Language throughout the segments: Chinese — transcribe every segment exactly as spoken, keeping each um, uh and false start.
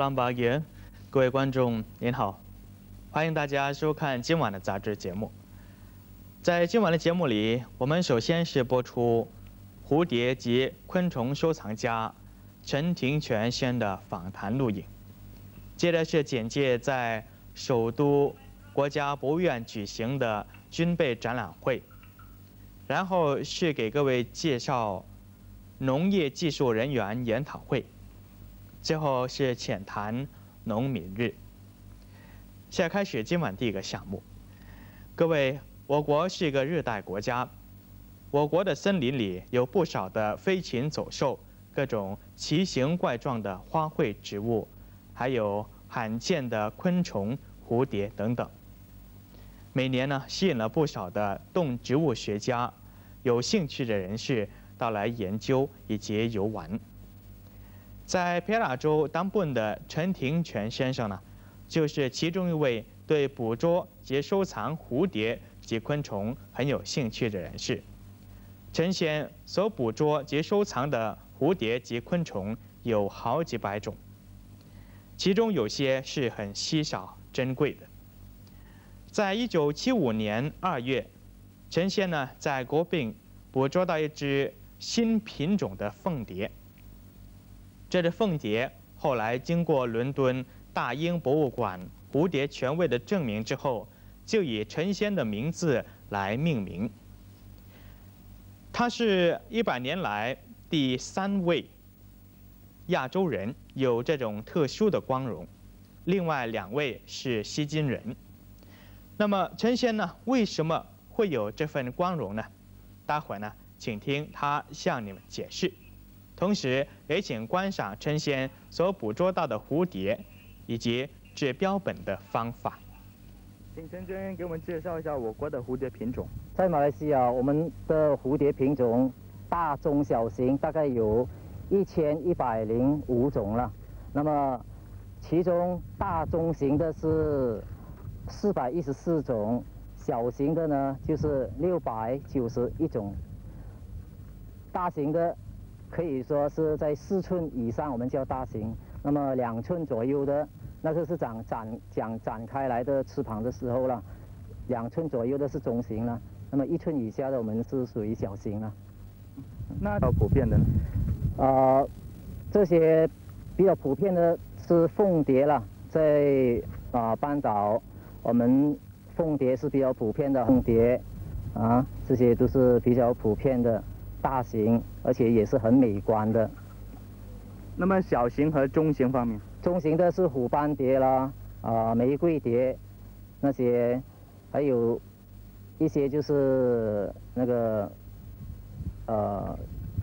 朗巴耶，各位观众您好，欢迎大家收看今晚的杂志节目。在今晚的节目里，我们首先是播出蝴蝶及昆虫收藏家陈庭全先的访谈录影，接着是简介在首都国家博物院举行的军备展览会，然后是给各位介绍农业技术人员研讨会。 最后是浅谈农民日。现在开始今晚第一个项目。各位，我国是一个热带国家，我国的森林里有不少的飞禽走兽，各种奇形怪状的花卉植物，还有罕见的昆虫、蝴蝶等等。每年呢，吸引了不少的动植物学家、有兴趣的人士到来研究以及游玩。 在皮拉州当本的陈庭全先生呢，就是其中一位对捕捉及收藏蝴蝶及昆虫很有兴趣的人士。陈先所捕捉及收藏的蝴蝶及昆虫有好几百种，其中有些是很稀少珍贵的。在一九七五年二月，陈先呢在国宾捕捉到一只新品种的凤蝶。 这只凤蝶后来经过伦敦大英博物馆蝴蝶权威的证明之后，就以陈先的名字来命名。他是一百年来第三位亚洲人有这种特殊的光荣，另外两位是西金人。那么陈先呢，为什么会有这份光荣呢？待会儿呢，请听他向你们解释。 同时，也请观赏陈先所捕捉到的蝴蝶，以及制标本的方法。 请陈先给我们介绍一下我国的蝴蝶品种。 在马来西亚，我们的蝴蝶品种大、中、小型大概有一千一百零五种了。那么，其中大中型的是四百一十四种，小型的呢就是六百九十一种。大型的 可以说是在四寸以上，我们叫大型。那么两寸左右的，那个是展展展展开来的翅膀的时候了。两寸左右的是中型了。那么一寸以下的，我们是属于小型了。 那比较普遍的呢？ 呃，这些比较普遍的是凤蝶了，在啊、呃、半岛，我们凤蝶是比较普遍的。凤蝶啊，这些都是比较普遍的。 大型，而且也是很美观的。 那么小型和中型方面， 中型的是虎斑蝶啦，啊、呃，玫瑰蝶，那些，还有一些就是那个呃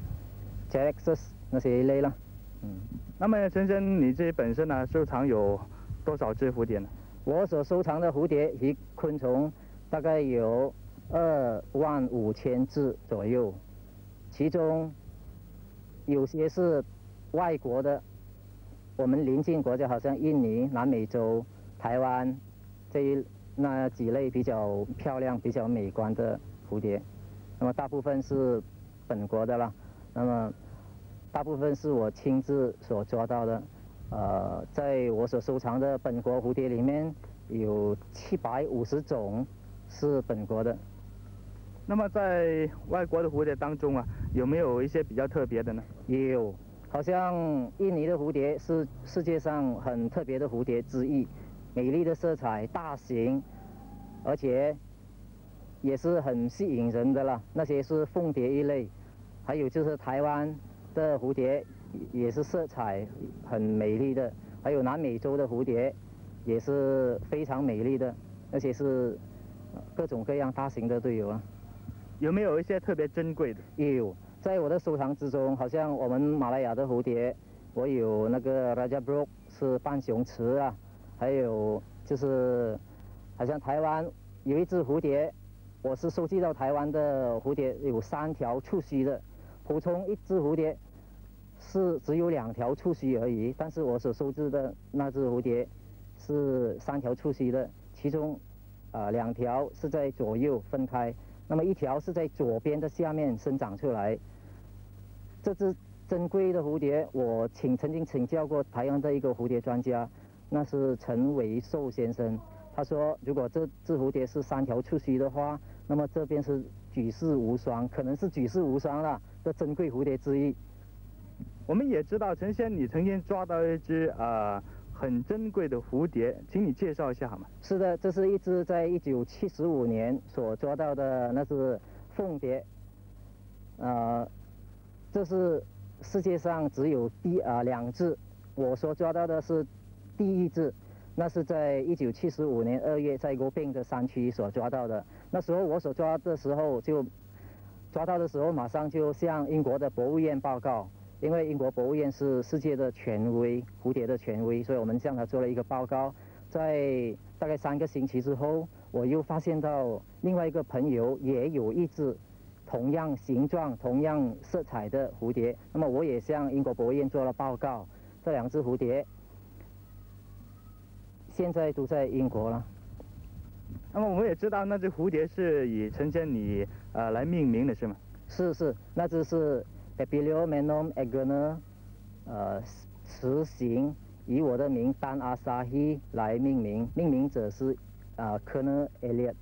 ，J X 那些一类啦。嗯。 那么陈先，你自己本身呢，收藏有多少只蝴蝶呢？ 我所收藏的蝴蝶及昆虫大概有二万五千只左右。 其中有些是外国的，我们邻近国家，好像印尼、南美洲、台湾这一那几类比较漂亮、比较美观的蝴蝶。那么大部分是本国的啦。那么大部分是我亲自所抓到的。呃，在我所收藏的本国蝴蝶里面，有七百五十种是本国的。 那么在外国的蝴蝶当中啊，有没有一些比较特别的呢？ 有，好像印尼的蝴蝶是世界上很特别的蝴蝶之一，美丽的色彩，大型，而且也是很吸引人的啦。那些是凤蝶一类，还有就是台湾的蝴蝶也是色彩很美丽的，还有南美洲的蝴蝶也是非常美丽的，而且是各种各样大型的都有啊。 有没有一些特别珍贵的？ 有，在我的收藏之中，好像我们马来亚的蝴蝶，我有那个 Raja Brook 是半雄雌啊，还有就是好像台湾有一只蝴蝶，我是收集到台湾的蝴蝶有三条触须的，普通一只蝴蝶是只有两条触须而已，但是我所收集的那只蝴蝶是三条触须的，其中啊、呃、两条是在左右分开。 那么一条是在左边的下面生长出来，这只珍贵的蝴蝶，我请曾经请教过台湾的一个蝴蝶专家，那是陈维寿先生。他说，如果这只蝴蝶是三条触须的话，那么这边是举世无双，可能是举世无双了的珍贵蝴蝶之一。 我们也知道，陈先生你曾经抓到一只呃很珍贵的蝴蝶，请你介绍一下好吗？ 是的，这是一只在一九七十五年所抓到的，那是凤蝶。呃，这是世界上只有第啊两只，我所抓到的是第一只，那是在一九七十五年二月在国宾的山区所抓到的。那时候我所抓的时候就抓到的时候，马上就向英国的博物院报告，因为英国博物院是世界的权威，蝴蝶的权威，所以我们向他做了一个报告。在大概三个星期之后，我又发现到另外一个朋友也有一只同样形状、同样色彩的蝴蝶，那么我也向英国博物院做了报告。这两只蝴蝶现在都在英国了。 那么我们也知道，那只蝴蝶是以陈先生你呃来命名的是吗？ 是是，那只是 Papilio memnon agner， 呃，雌形，以我的名TANAHSAHI来命名，命名者是啊 Colonel Eliot。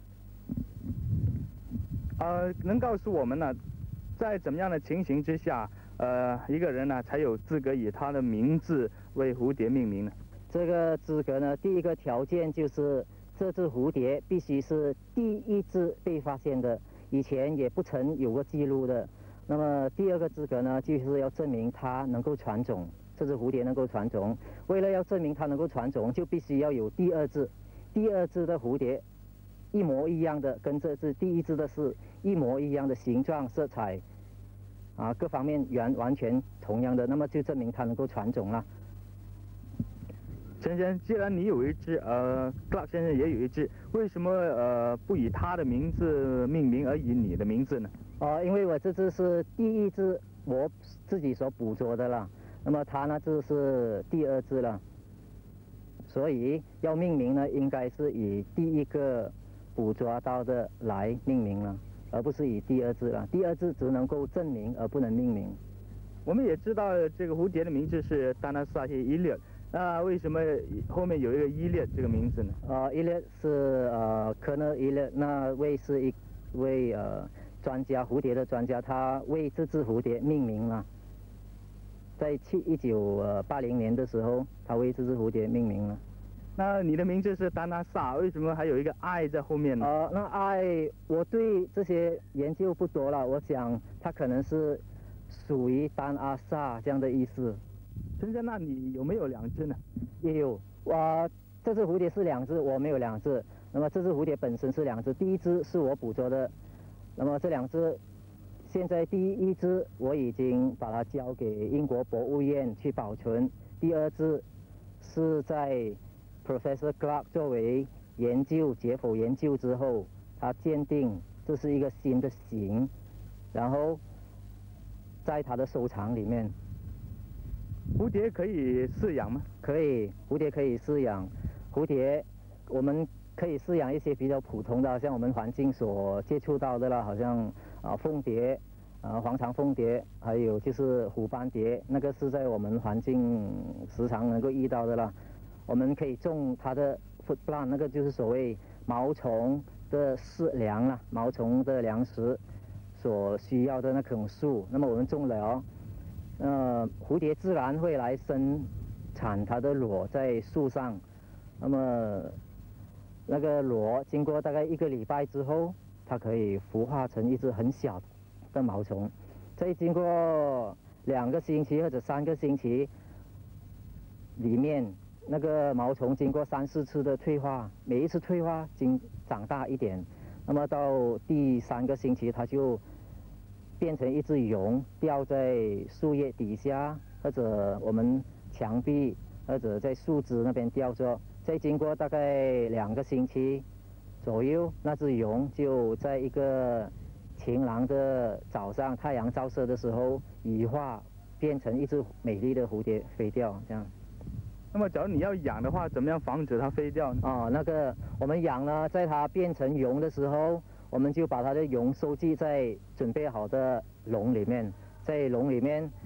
呃，能告诉我们呢，在怎么样的情形之下，呃，一个人呢才有资格以他的名字为蝴蝶命名呢？ 这个资格呢，第一个条件就是这只蝴蝶必须是第一只被发现的，以前也不曾有过记录的。那么第二个资格呢，就是要证明它能够传种，这只蝴蝶能够传种。为了要证明它能够传种，就必须要有第二只，第二只的蝴蝶一模一样的，跟这只第一只的是一模一样的形状、色彩，啊，各方面完完全同样的，那么就证明它能够传种了。 陈先生，既然你有一只，呃 ，Clark 先生也有一只，为什么呃不以他的名字命名，而以你的名字呢？ 哦，因为我这只是第一只我自己所捕捉的了，那么它那只是第二只了，所以要命名呢，应该是以第一个捕捉到的来命名了，而不是以第二只了。第二只只能够证明，而不能命名。 我们也知道这个蝴蝶的名字是 TANAHSAHI Eliot， 那为什么后面有一个 Eliot 这个名字呢？ 呃 Eliot 是呃 Colonel Eliot， 那位是一位呃专家，蝴蝶的专家，他为这只蝴蝶命名了。在一九八零年的时候，他为这只蝴蝶命名了。 那你的名字是TANAHSA，为什么还有一个 I 在后面呢？ 呃，那 I 我对这些研究不多了，我想它可能是属于TANAHSA这样的意思。 陈先生，那你有没有两只呢？ 也有，我这只蝴蝶是两只，我没有两只。那么这只蝴蝶本身是两只，第一只是我捕捉的，那么这两只，现在第一只我已经把它交给英国博物院去保存，第二只是在 Professor Clark 作为研究解剖研究之后，他鉴定这是一个新的型，然后在他的收藏里面。 蝴蝶可以饲养吗？ 可以，蝴蝶可以饲养。蝴蝶，我们可以饲养一些比较普通的，像我们环境所接触到的啦，好像啊凤蝶，啊黄长凤蝶，还有就是虎斑蝶，那个是在我们环境时常能够遇到的啦。我们可以种它的 food plant， 那个就是所谓毛虫的饲粮啦，毛虫的粮食所需要的那种树，那么我们种了。呃，蝴蝶自然会来生产它的裸在树上，那么那个裸经过大概一个礼拜之后，它可以孵化成一只很小的毛虫。再经过两个星期或者三个星期里面，那个毛虫经过三四次的退化，每一次退化经长大一点，那么到第三个星期它就变成一只蛹，吊在树叶底下，或者我们墙壁，或者在树枝那边吊着。再经过大概两个星期左右，那只蛹就在一个晴朗的早上，太阳照射的时候羽化，变成一只美丽的蝴蝶飞掉，这样。 那么，假如你要养的话，怎么样防止它飞掉呢？ 哦，那个我们养呢，在它变成蛹的时候，我们就把它的蛹收集在准备好的笼里面，在笼里面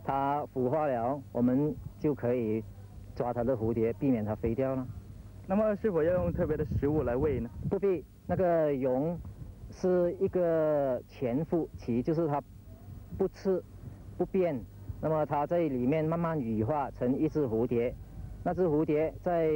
它孵化了，我们就可以抓它的蝴蝶，避免它飞掉了。 那么是否要用特别的食物来喂呢？ 不必，那个蛹是一个潜伏期，就是它不吃不变，那么它在里面慢慢羽化成一只蝴蝶。那只蝴蝶在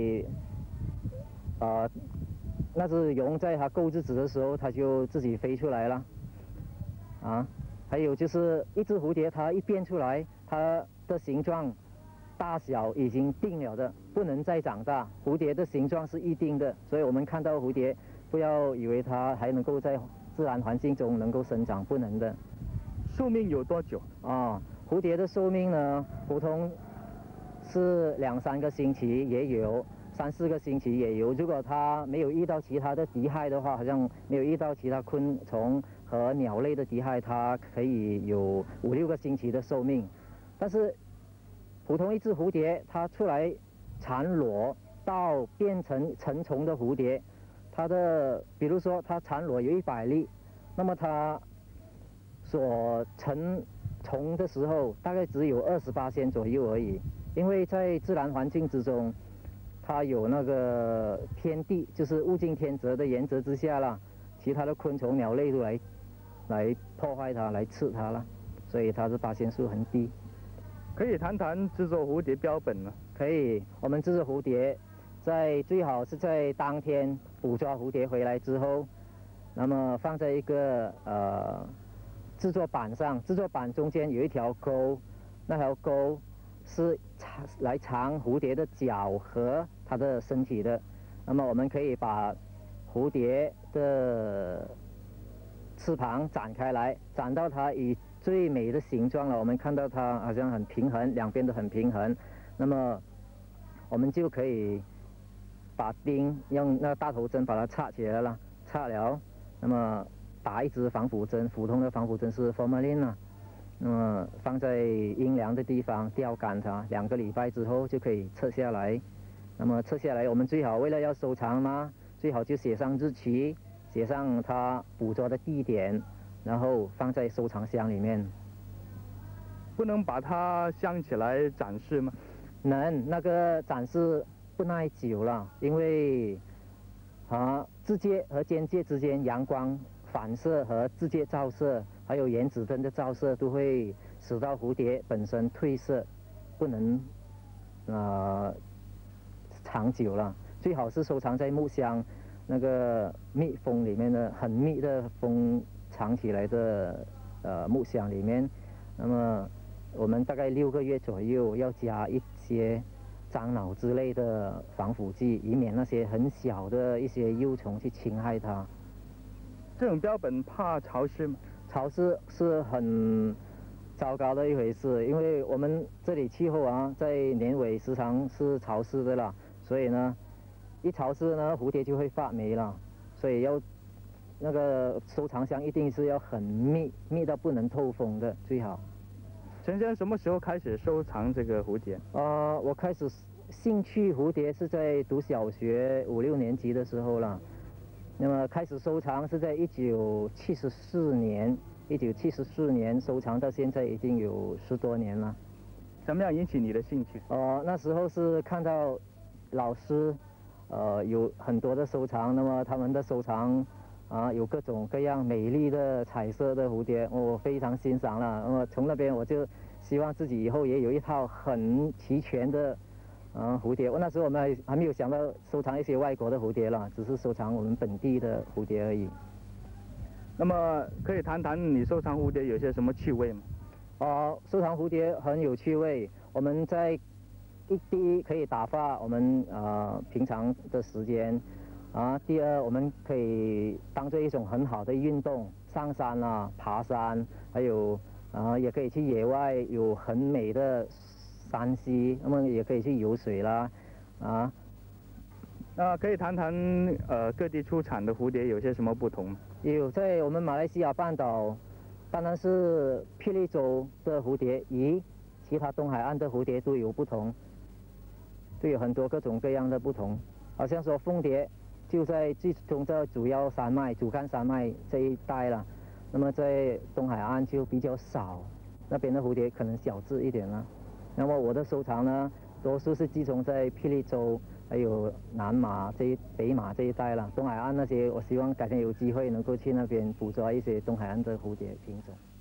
呃那只蛹在它够日子的时候，它就自己飞出来了。啊，还有就是一只蝴蝶，它一变出来，它的形状、大小已经定了的，不能再长大。蝴蝶的形状是一定的，所以我们看到蝴蝶，不要以为它还能够在自然环境中能够生长，不能的。 寿命有多久？ 啊，蝴蝶的寿命呢，普通是两三个星期，也有三四个星期也有。如果它没有遇到其他的敌害的话，好像没有遇到其他昆虫和鸟类的敌害，它可以有五六个星期的寿命。但是普通一只蝴蝶，它出来产卵到变成成虫的蝴蝶，它的比如说它产卵有一百粒，那么它所成虫的时候大概只有二十八仙左右而已。因为在自然环境之中，它有那个天地，就是物竞天择的原则之下啦，其他的昆虫、鸟类都来来破坏它，来吃它了，所以它的发现数很低。 可以谈谈制作蝴蝶标本吗？ 可以，我们制作蝴蝶，在最好是在当天捕抓蝴蝶回来之后，那么放在一个呃制作板上，制作板中间有一条钩，那条钩是藏来藏蝴蝶的脚和它的身体的。那么我们可以把蝴蝶的翅膀展开来，展到它以最美的形状了。我们看到它好像很平衡，两边都很平衡。那么我们就可以把钉用那大头针把它插起来了，插了，那么打一支防腐针，普通的防腐针是 formalin 啊。那么放在阴凉的地方吊干它，两个礼拜之后就可以撤下来。那么撤下来，我们最好为了要收藏嘛，最好就写上日期，写上它捕捉的地点，然后放在收藏箱里面。 不能把它镶起来展示吗？ 能，那个展示不耐久了，因为啊字节和间接之间阳光反射和字节照射，还有原子灯的照射，都会使到蝴蝶本身褪色，不能呃长久了。最好是收藏在木箱那个密封里面的很密的封藏起来的呃木箱里面。那么我们大概六个月左右要加一些樟脑之类的防腐剂，以免那些很小的一些幼虫去侵害它。 这种标本怕潮湿吗？ 潮湿是很糟糕的一回事，因为我们这里气候啊，在年尾时常是潮湿的啦，所以呢，一潮湿呢，蝴蝶就会发霉了，所以要那个收藏箱一定是要很密，密到不能透风的最好。 陈先生什么时候开始收藏这个蝴蝶？ 呃，我开始兴趣蝴蝶是在读小学五六年级的时候了。那么开始收藏是在一九七十四年，一九七十四年收藏到现在已经有十多年了。 怎么样引起你的兴趣？ 哦、呃，那时候是看到老师，呃，有很多的收藏，那么他们的收藏啊，有各种各样美丽的彩色的蝴蝶，我非常欣赏了。那么从那边我就希望自己以后也有一套很齐全的。嗯，蝴蝶，我那时候我们还还没有想到收藏一些外国的蝴蝶了，只是收藏我们本地的蝴蝶而已。 那么可以谈谈你收藏蝴蝶有些什么趣味吗？ 哦，收藏蝴蝶很有趣味。我们在一第一可以打发我们呃平常的时间，啊，第二我们可以当做一种很好的运动，上山啊，爬山，还有啊也可以去野外，有很美的山溪，那么也可以去游水啦，啊。 那可以谈谈呃各地出产的蝴蝶有些什么不同吗？ 有，在我们马来西亚半岛，当然是霹雳州的蝴蝶与其他东海岸的蝴蝶都有不同，都有很多各种各样的不同。好像说凤蝶就在集中在主要山脉、主干山脉这一带了，那么在东海岸就比较少。 那边的蝴蝶可能小只一点了。那么我的收藏呢，多数是集中在霹雳州，还有南马这一北马这一带了。东海岸那些，我希望改天有机会能够去那边捕捉一些东海岸的蝴蝶品种。